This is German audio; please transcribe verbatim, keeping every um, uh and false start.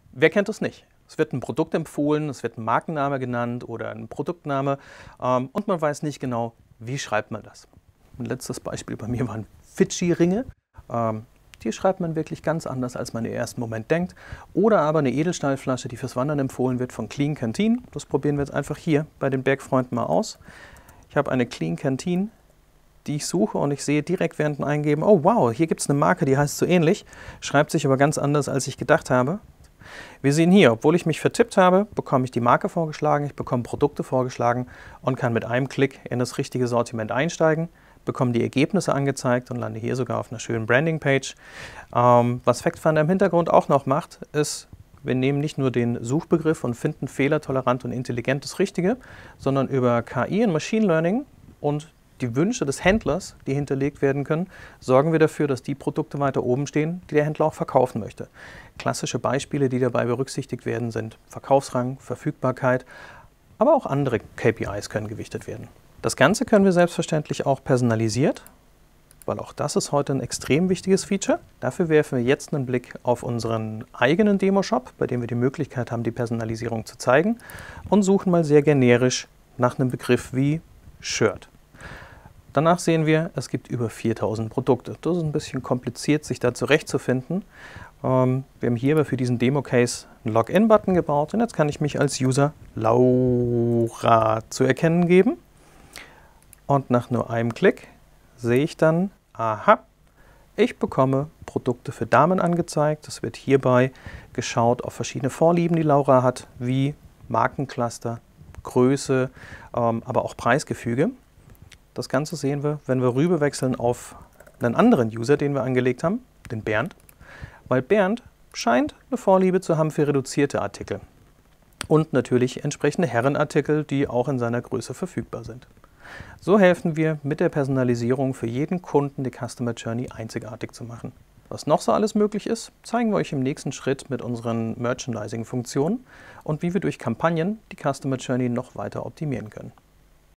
Wer kennt es nicht? Es wird ein Produkt empfohlen, es wird ein Markenname genannt oder ein Produktname ähm, und man weiß nicht genau, wie schreibt man das. Ein letztes Beispiel bei mir waren Fidschi-Ringe. Ähm, die schreibt man wirklich ganz anders, als man im ersten Moment denkt. Oder aber eine Edelstahlflasche, die fürs Wandern empfohlen wird von Clean Canteen. Das probieren wir jetzt einfach hier bei den Bergfreunden mal aus. Ich habe eine Clean Canteen, die ich suche und ich sehe direkt während dem Eingeben, oh wow, hier gibt es eine Marke, die heißt so ähnlich, schreibt sich aber ganz anders, als ich gedacht habe. Wir sehen hier, obwohl ich mich vertippt habe, bekomme ich die Marke vorgeschlagen, ich bekomme Produkte vorgeschlagen und kann mit einem Klick in das richtige Sortiment einsteigen, bekomme die Ergebnisse angezeigt und lande hier sogar auf einer schönen Branding-Page. Ähm, was FactFinder im Hintergrund auch noch macht, ist, wir nehmen nicht nur den Suchbegriff und finden fehlertolerant und intelligent das Richtige, sondern über K I und Machine Learning und die Wünsche des Händlers, die hinterlegt werden können, sorgen wir dafür, dass die Produkte weiter oben stehen, die der Händler auch verkaufen möchte. Klassische Beispiele, die dabei berücksichtigt werden, sind Verkaufsrang, Verfügbarkeit, aber auch andere K P Is können gewichtet werden. Das Ganze können wir selbstverständlich auch personalisiert, weil auch das ist heute ein extrem wichtiges Feature. Dafür werfen wir jetzt einen Blick auf unseren eigenen Demo-Shop, bei dem wir die Möglichkeit haben, die Personalisierung zu zeigen und suchen mal sehr generisch nach einem Begriff wie Shirt. Danach sehen wir, es gibt über viertausend Produkte. Das ist ein bisschen kompliziert, sich da zurechtzufinden. Ähm, wir haben hier aber für diesen Demo-Case einen Login-Button gebaut und jetzt kann ich mich als User Laura zu erkennen geben. Und nach nur einem Klick sehe ich dann, aha, ich bekomme Produkte für Damen angezeigt. Es wird hierbei geschaut auf verschiedene Vorlieben, die Laura hat, wie Markencluster, Größe, ähm, aber auch Preisgefüge. Das Ganze sehen wir, wenn wir rüber wechseln auf einen anderen User, den wir angelegt haben, den Bernd, weil Bernd scheint eine Vorliebe zu haben für reduzierte Artikel und natürlich entsprechende Herrenartikel, die auch in seiner Größe verfügbar sind. So helfen wir mit der Personalisierung für jeden Kunden die Customer Journey einzigartig zu machen. Was noch so alles möglich ist, zeigen wir euch im nächsten Schritt mit unseren Merchandising-Funktionen und wie wir durch Kampagnen die Customer Journey noch weiter optimieren können.